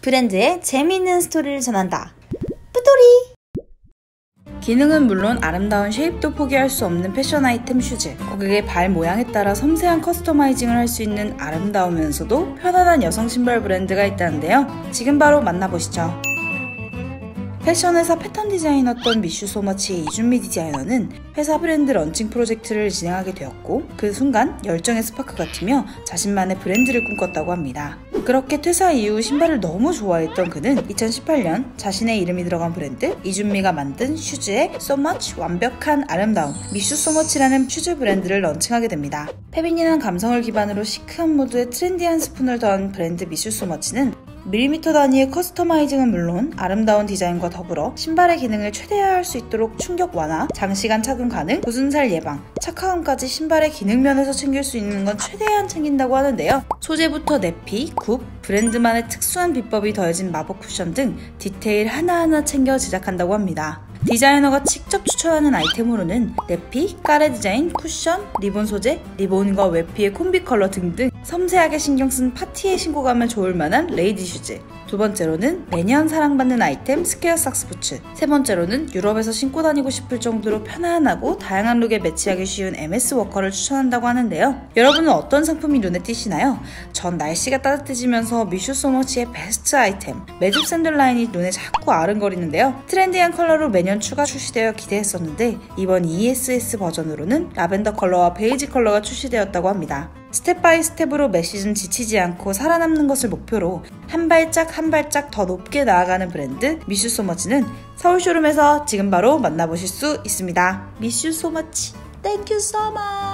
브랜드의 재미있는 스토리를 전한다. 뿌돌이! 기능은 물론 아름다운 쉐입도 포기할 수 없는 패션 아이템 슈즈. 고객의 발 모양에 따라 섬세한 커스터마이징을 할 수 있는 아름다우면서도 편안한 여성 신발 브랜드가 있다는데요. 지금 바로 만나보시죠. 패션회사 패턴 디자이너였던 미슈소머치의 이준미 디자이너는 회사 브랜드 런칭 프로젝트를 진행하게 되었고 그 순간 열정의 스파크가 튀며 자신만의 브랜드를 꿈꿨다고 합니다. 그렇게 퇴사 이후 신발을 너무 좋아했던 그는 2018년 자신의 이름이 들어간 브랜드 이준미가 만든 슈즈의 So Much 완벽한 아름다움 미슈소머치라는 슈즈 브랜드를 런칭하게 됩니다. 페미닌한 감성을 기반으로 시크한 모드에 트렌디한 스푼을 더한 브랜드 미슈소머치는 밀리미터 단위의 커스터마이징은 물론 아름다운 디자인과 더불어 신발의 기능을 최대화할 수 있도록 충격 완화, 장시간 착용 가능, 부순살 예방, 착화감까지 신발의 기능 면에서 챙길 수 있는 건 최대한 챙긴다고 하는데요. 소재부터 내피, 굽, 브랜드만의 특수한 비법이 더해진 마법 쿠션 등 디테일 하나하나 챙겨 제작한다고 합니다. 디자이너가 직접 추천하는 아이템으로는 내피, 까레 디자인, 쿠션, 리본 소재, 리본과 외피의 콤비 컬러 등등 섬세하게 신경쓴 파티에 신고 가면 좋을 만한 레이디 슈즈. 두 번째로는 매년 사랑받는 아이템 스퀘어 삭스 부츠. 세 번째로는 유럽에서 신고 다니고 싶을 정도로 편안하고 다양한 룩에 매치하기 쉬운 MS 워커를 추천한다고 하는데요. 여러분은 어떤 상품이 눈에 띄시나요? 전 날씨가 따뜻해지면서 미슈소머치의 베스트 아이템 매듭 샌들 라인이 눈에 자꾸 아른거리는데요. 트렌디한 컬러로 매년 추가 출시되어 기대했었는데 이번 ESS 버전으로는 라벤더 컬러와 베이지 컬러가 출시되었다고 합니다. 스텝 바이 스텝으로 매 시즌 지치지 않고 살아남는 것을 목표로 한 발짝 한 발짝 더 높게 나아가는 브랜드 미슈소머치는 서울 쇼룸에서 지금 바로 만나보실 수 있습니다. 미슈소머치, 땡큐 so much!